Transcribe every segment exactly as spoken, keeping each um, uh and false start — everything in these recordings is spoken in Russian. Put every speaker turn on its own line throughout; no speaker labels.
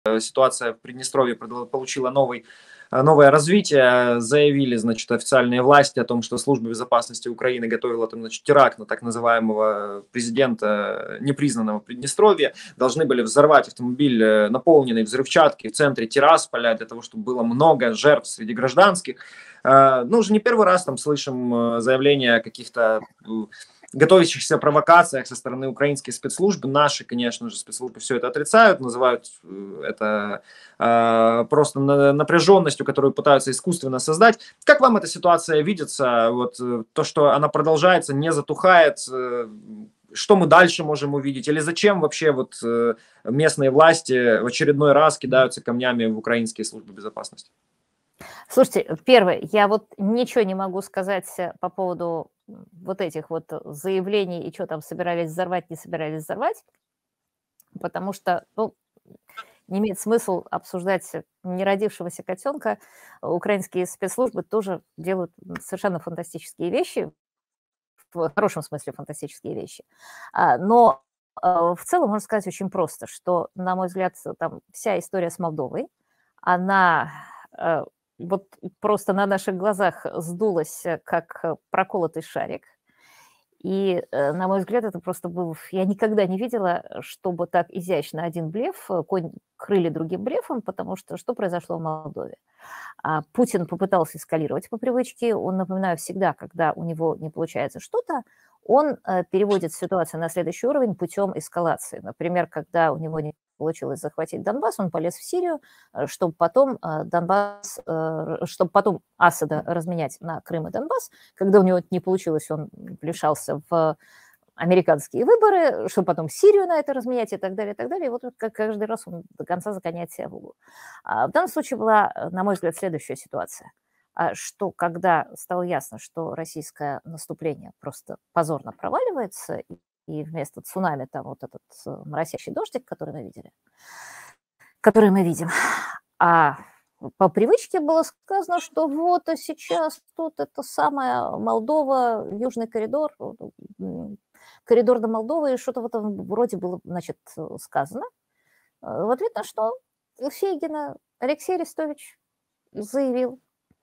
ситуация в Приднестровье получила новый, новое развитие. Заявили, значит, официальные власти о том, что служба безопасности Украины готовила там, значит, теракт на так называемого президента непризнанного Приднестровья. Должны были взорвать автомобиль, наполненный взрывчаткой в центре Тирасполя, для того, чтобы было много жертв среди гражданских. Ну, уже не первый раз там слышим заявления о каких-то готовящихся провокациях со стороны украинских спецслужб. Наши, конечно же, спецслужбы все это отрицают, называют это э, просто напряженностью, которую пытаются искусственно создать. Как вам эта ситуация видится? Вот то, что она продолжается, не затухает, э, что мы дальше можем увидеть? Или зачем вообще вот э, местные власти в очередной раз кидаются камнями в украинские службы безопасности?
Слушайте, первое, я вот ничего не могу сказать по поводу вот этих вот заявлений и что там собирались взорвать, не собирались взорвать, потому что, ну, не имеет смысл обсуждать неродившегося котенка. Украинские спецслужбы тоже делают совершенно фантастические вещи, в хорошем смысле фантастические вещи. Но в целом можно сказать очень просто, что, на мой взгляд, там вся история с Молдовой, она вот просто на наших глазах сдулась, как проколотый шарик. И, на мой взгляд, это просто был... Я никогда не видела, чтобы так изящно один блеф конь крыли другим блефом, потому что что произошло в Молдове? Путин попытался эскалировать по привычке. Он, напоминаю, всегда, когда у него не получается что-то, он переводит ситуацию на следующий уровень путем эскалации. Например, когда у него не получилось захватить Донбасс, он полез в Сирию, чтобы потом Донбасс, чтобы потом Асада разменять на Крым и Донбасс. Когда у него это не получилось, он вмешался в американские выборы, чтобы потом Сирию на это разменять и так далее, и так далее. И вот каждый раз он до конца загоняет себя в угол. В данном случае была, на мой взгляд, следующая ситуация, что когда стало ясно, что российское наступление просто позорно проваливается, и вместо цунами там вот этот моросящий дождик, который мы видели, который мы видим, а по привычке было сказано, что вот а сейчас тут это самая Молдова, Южный коридор, коридор до Молдовы, и что-то в этом вроде было, значит, сказано. В ответ на что Фейгина Алексей Арестович заявил: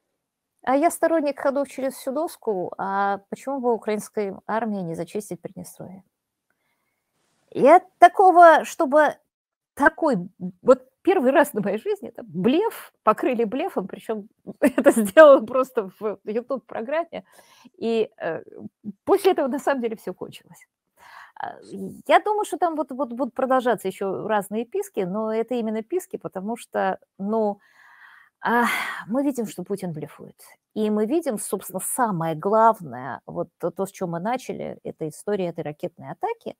а я сторонник ходов через всю доску, а почему бы украинской армии не зачистить Приднестровье? Я такого, чтобы такой, вот первый раз на моей жизни, это блеф, покрыли блефом, причем это сделал просто в YouTube-программе, и э, после этого на самом деле все кончилось. Я думаю, что там вот, вот будут продолжаться еще разные писки, но это именно писки, потому что, ну, мы видим, что Путин блефует. И мы видим, собственно, самое главное, вот то, с чего мы начали, это история этой ракетной атаки,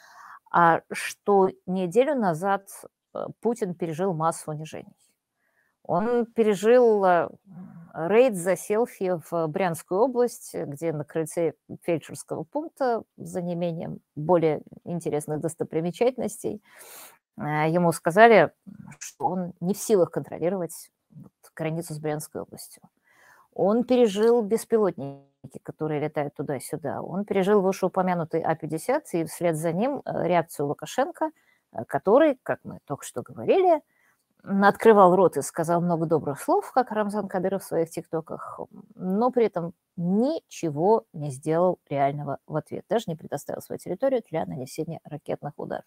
что неделю назад Путин пережил массу унижений. Он пережил рейд за селфи в Брянскую область, где на крыльце фельдшерского пункта, за неимением более интересных достопримечательностей, ему сказали, что он не в силах контролировать границу с Брянской областью. Он пережил беспилотники, которые летают туда-сюда. Он пережил вышеупомянутый А пятьдесят, и вслед за ним реакцию Лукашенко, который, как мы только что говорили, открывал рот и сказал много добрых слов, как Рамзан Кадыров в своих тиктоках, но при этом ничего не сделал реального в ответ, даже не предоставил свою территорию для нанесения ракетных ударов.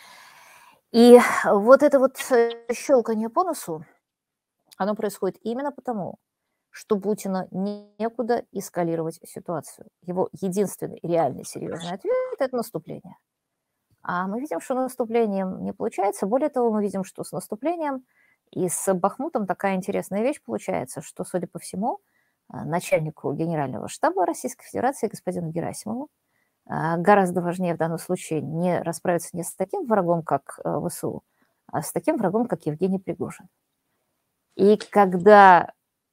И вот это вот щелканье по носу, оно происходит именно потому, что Путину некуда эскалировать ситуацию. Его единственный реальный серьезный ответ – это наступление. А мы видим, что наступлением не получается. Более того, мы видим, что с наступлением и с Бахмутом такая интересная вещь получается, что, судя по всему, начальнику Генерального штаба Российской Федерации господину Герасимову гораздо важнее в данном случае не расправиться не с таким врагом, как ВСУ, а с таким врагом, как Евгений Пригожин. И когда...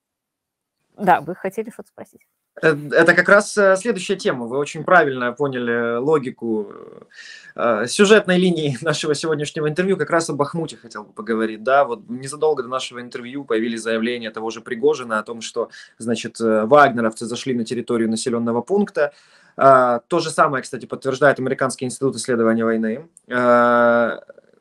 Да, вы хотели что-то спросить?
Это как раз следующая тема. Вы очень правильно поняли логику сюжетной линии нашего сегодняшнего интервью. Как раз о Бахмуте хотел бы поговорить. Да, вот незадолго до нашего интервью появились заявления того же Пригожина о том, что, значит, вагнеровцы зашли на территорию населенного пункта. То же самое, кстати, подтверждает Американский институт исследования войны.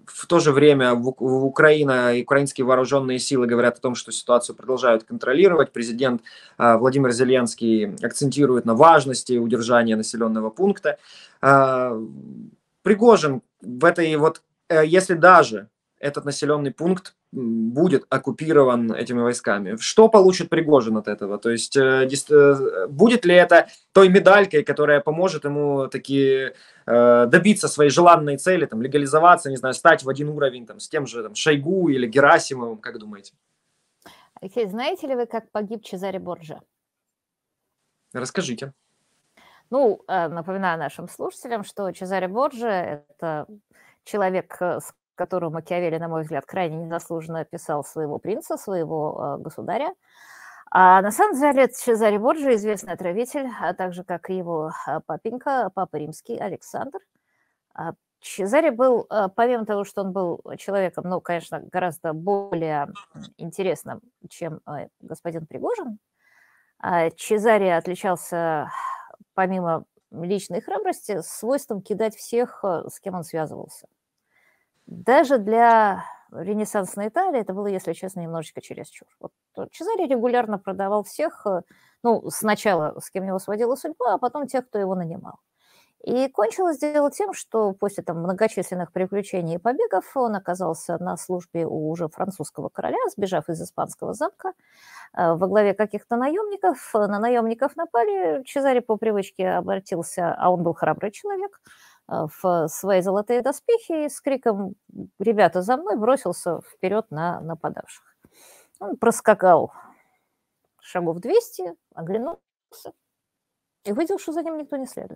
в то же время в, в Украина и украинские вооруженные силы говорят о том, что ситуацию продолжают контролировать. Президент э, Владимир Зеленский акцентирует на важности удержания населенного пункта. Э, Пригожин в этой вот, э, если даже этот населенный пункт будет оккупирован этими войсками. Что получит Пригожин от этого? То есть э, э, будет ли это той медалькой, которая поможет ему таки э, добиться своей желанной цели, там, легализоваться, не знаю, стать в один уровень там, с тем же там, Шойгу или Герасимовым, как думаете?
Алексей, знаете ли вы, как погиб Чезаре Борджиа?
Расскажите.
Ну, напоминаю нашим слушателям, что Чезаре Борджиа – это человек, с которым Макиавелли, на мой взгляд, крайне незаслуженно писал своего принца, своего государя. А на самом деле Чезаре Борджиа – известный отравитель, а также как и его папенька, папа римский Александр. Чезаре был, помимо того, что он был человеком, ну, конечно, гораздо более интересным, чем господин Пригожин, Чезаре отличался, помимо личной храбрости, свойством кидать всех, с кем он связывался. Даже для ренессансной Италии это было, если честно, немножечко чересчур. Вот Чезаре регулярно продавал всех, ну, сначала с кем его сводила судьба, а потом тех, кто его нанимал. И кончилось дело тем, что после там, многочисленных приключений и побегов он оказался на службе у уже французского короля, сбежав из испанского замка во главе каких-то наемников. На наемников напали, Чезаре по привычке обратился, а он был храбрый человек, в свои золотые доспехи и с криком «Ребята, за мной!» бросился вперед на нападавших. Он проскакал шагов двести, оглянулся и увидел, что за ним никто не следует.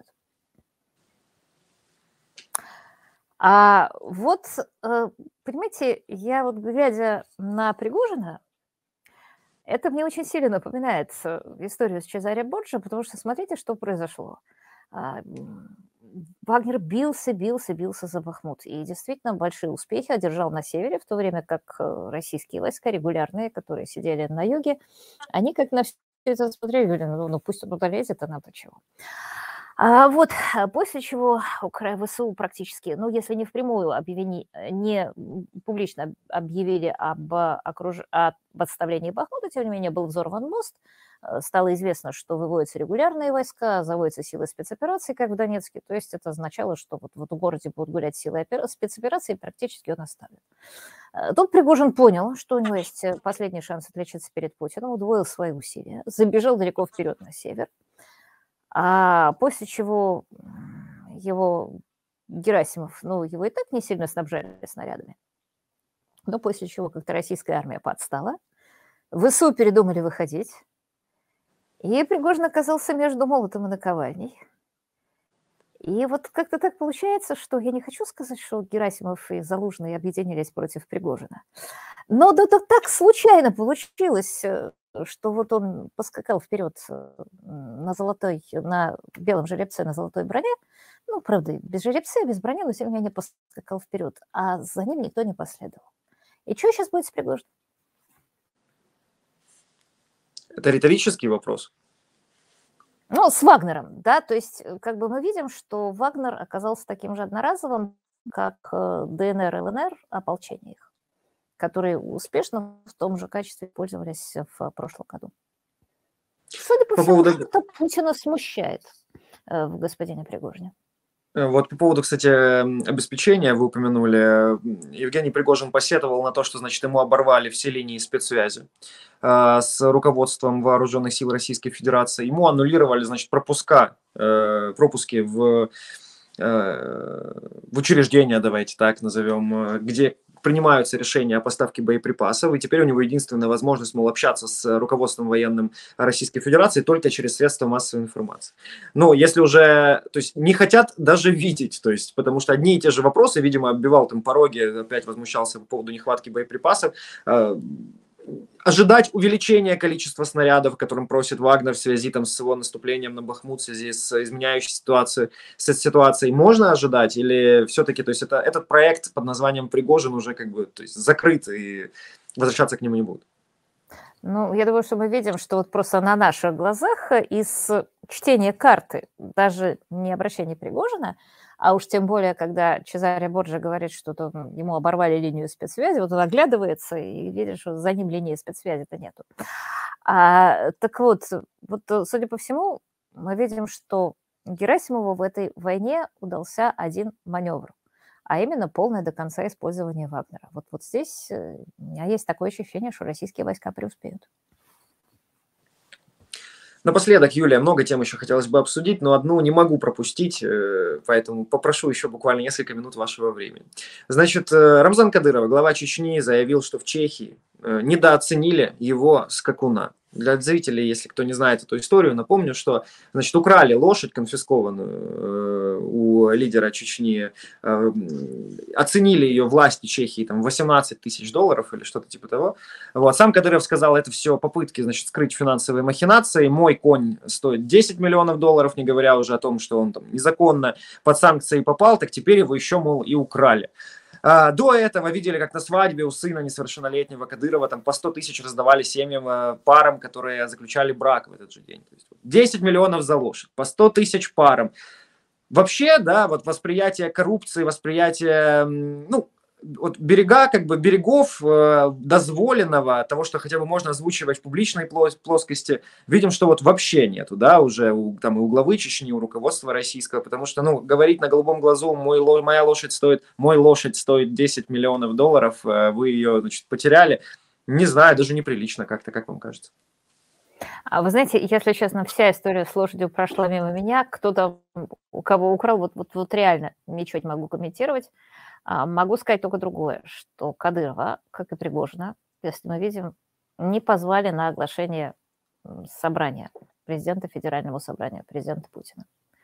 А вот, понимаете, я вот глядя на Пригожина, это мне очень сильно напоминает историю с Чезаре Борджиа, потому что смотрите, что произошло. Вагнер бился, бился, бился за Бахмут. И действительно большие успехи одержал на севере, в то время как российские войска регулярные, которые сидели на юге, они как на все это смотрели, говорили, ну, ну пусть он туда лезет, а нам-то чего. А вот после чего ВСУ практически, ну, если не впрямую объявили, не публично объявили об, окруж... об отставлении Бахмута, тем не менее был взорван мост, стало известно, что выводятся регулярные войска, заводятся силы спецоперации, как в Донецке, то есть это означало, что вот в этом городе будут гулять силы спецоперации, и практически он оставит. Тут Пригожин понял, что у него есть последний шанс отличиться перед Путиным, удвоил свои усилия, забежал далеко вперед на север, а после чего его Герасимов, ну, его и так не сильно снабжали снарядами, но после чего как-то российская армия подстала, ВСУ передумали выходить, и Пригожин оказался между молотом и наковальней. И вот как-то так получается, что я не хочу сказать, что Герасимов и Залужный объединились против Пригожина, но да, да так случайно получилось, что вот он поскакал вперед на золотой, на белом жеребце, на золотой броне, ну, правда, без жеребца, без брони, но тем не менее поскакал вперед, а за ним никто не последовал. И что сейчас будет с Пригожиным?
Это риторический вопрос.
Ну, с Вагнером, да, то есть как бы мы видим, что Вагнер оказался таким же одноразовым, как ДНР, ЛНР, ополчение их, которые успешно в том же качестве пользовались в прошлом году. Судя по, по всему, поводу... что Путина смущает в господине Пригожине.
Вот по поводу, кстати, обеспечения вы упомянули. Евгений Пригожин посетовал на то, что, значит, ему оборвали все линии спецсвязи э, с руководством Вооруженных сил Российской Федерации. Ему аннулировали, значит, пропуска, э, пропуски в, э, в учреждения, давайте так назовем, где принимаются решения о поставке боеприпасов, и теперь у него единственная возможность, мол, общаться с руководством военным Российской Федерации только через средства массовой информации. Но если уже, то есть не хотят даже видеть, то есть, потому что одни и те же вопросы, видимо, оббивал там пороги, опять возмущался по поводу нехватки боеприпасов, ожидать увеличения количества снарядов, которым просит Вагнер в связи там, с его наступлением на Бахмут, в связи с изменяющей ситуацией, с ситуацией, можно ожидать? Или все-таки, то есть это, этот проект под названием Пригожин уже как бы то есть, закрыт и возвращаться к нему не будут?
Ну, я думаю, что мы видим, что вот просто на наших глазах из чтения карты, даже не обращения Пригожина, А уж тем более, когда Чезаре Борджиа говорит, что там ему оборвали линию спецсвязи, вот он оглядывается и видит, что за ним линии спецсвязи-то нету. А, так вот, вот, судя по всему, мы видим, что Герасимову в этой войне удался один маневр, а именно полное до конца использование Вагнера. Вот, вот здесь у меня есть такое ощущение, что российские войска преуспеют.
Напоследок, Юлия, много тем еще хотелось бы обсудить, но одну не могу пропустить, поэтому попрошу еще буквально несколько минут вашего времени. Значит, Рамзан Кадыров, глава Чечни, заявил, что в Чехии недооценили его скакуна. Для зрителей, если кто не знает эту историю, напомню, что, значит, украли лошадь, конфискованную у лидера Чечни, оценили ее власти Чехии там, восемнадцать тысяч долларов или что-то типа того. Вот. Сам Кадыров сказал, это все попытки, значит, скрыть финансовые махинации. Мой конь стоит десять миллионов долларов, не говоря уже о том, что он там незаконно под санкции попал, так теперь его еще, мол, и украли. До этого видели, как на свадьбе у сына несовершеннолетнего Кадырова там по сто тысяч раздавали семьям, парам, которые заключали брак в этот же день. То есть десять миллионов за лошадь, по сто тысяч парам. Вообще, да, вот восприятие коррупции, восприятие, ну, вот берега, как бы берегов э, дозволенного, того, что хотя бы можно озвучивать в публичной плоскости, видим, что вот вообще нету, да, уже у, там и у главы Чечни, у руководства российского, потому что, ну, говорить на голубом глазу, мой, моя лошадь стоит, мой лошадь стоит десять миллионов долларов, э, вы ее, значит, потеряли, не знаю, даже неприлично как-то, как вам кажется?
А вы знаете, если честно, вся история с лошадью прошла мимо меня, кто-то, у кого украл, вот, вот, вот реально ничего не могу комментировать. Могу сказать только другое, что Кадырова, как и Пригожина, если мы видим, не позвали на оглашение собрания президента Федерального собрания, президента Путина.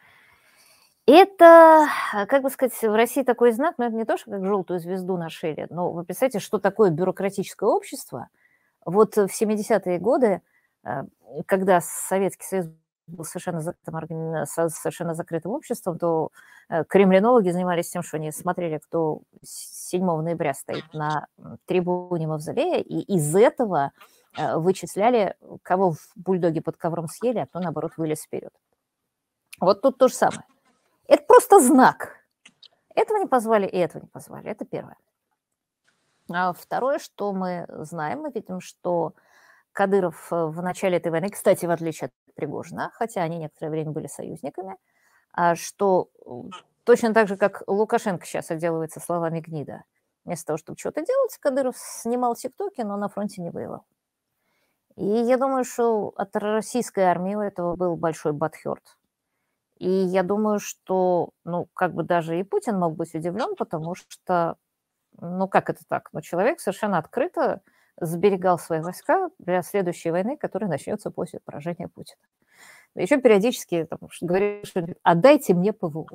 Это, как бы сказать, в России такой знак, но это не то, что как желтую звезду на шее, но вы представляете, что такое бюрократическое общество. Вот в семидесятые годы, когда Советский Союз был совершенно закрытым, совершенно закрытым обществом, то кремлинологи занимались тем, что они смотрели, кто седьмого ноября стоит на трибуне Мавзолея, и из этого вычисляли, кого в бульдоге под ковром съели, а кто, наоборот, вылез вперед. Вот тут то же самое. Это просто знак. Этого не позвали и этого не позвали. Это первое. А второе, что мы знаем, мы видим, что Кадыров в начале этой войны, кстати, в отличие от Пригожина, хотя они некоторое время были союзниками, что точно так же, как Лукашенко сейчас отделывается словами гнида, вместо того, чтобы что-то делать, Кадыров снимал тиктоки, но на фронте не воевал. И я думаю, что от российской армии у этого был большой бадхёрт. И я думаю, что, ну, как бы даже и Путин мог быть удивлен, потому что, ну, как это так? Ну, человек совершенно открыто сберегал свои войска для следующей войны, которая начнется после поражения Путина. Еще периодически там, говорит, что отдайте мне ПВО.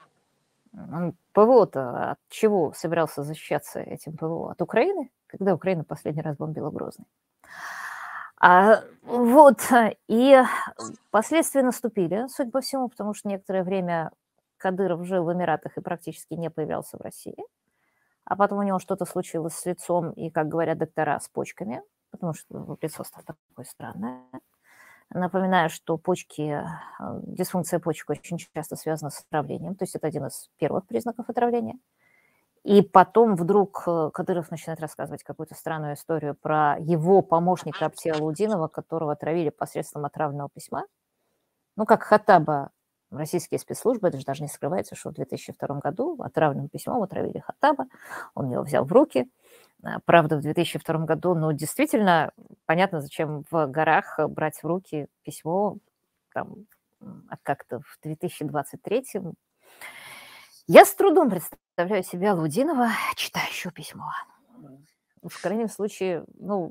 ПВО-то от чего собирался защищаться этим ПВО? От Украины? Когда Украина последний раз бомбила Грозный? А, вот, и последствия наступили, судя по всему, потому что некоторое время Кадыров жил в Эмиратах и практически не появлялся в России. А потом у него что-то случилось с лицом и, как говорят доктора, с почками, потому что лицо стало такое странное. Напоминаю, что почки, дисфункция почек очень часто связана с отравлением, то есть это один из первых признаков отравления. И потом вдруг Кадыров начинает рассказывать какую-то странную историю про его помощника Абтиалудинова, которого отравили посредством отравленного письма. Ну, как Хаттаба, российские спецслужбы, это же даже не скрывается, что в две тысячи втором году отравленным письмом отравили Хаттаба, он его взял в руки. Правда, в две тысячи втором году, ну, действительно, понятно, зачем в горах брать в руки письмо, там, как-то в две тысячи двадцать третьем. Я с трудом представляю себя Лудинова, читающего письмо. В крайнем случае, ну,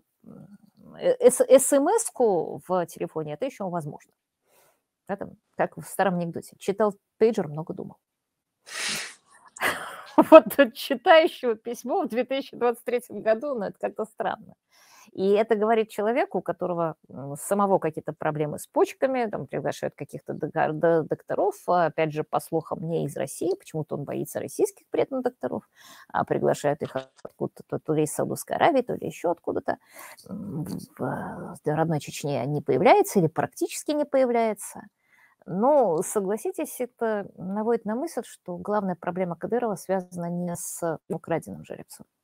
смс-ку в телефоне это еще возможно. Это, как в старом анекдоте. Читал пейджер, много думал. Вот читающего письмо в две тысячи двадцать третьем году, ну, это как-то странно. И это говорит человеку, у которого самого какие-то проблемы с почками, там приглашают каких-то докторов, опять же, по слухам, не из России, почему-то он боится российских при этом докторов, а приглашают их откуда-то, то ли из Саудовской Аравии, то ли еще откуда-то. В родной Чечне не появляется или практически не появляется. Ну, согласитесь, это наводит на мысль, что главная проблема Кадырова связана не с украденным жеребцом.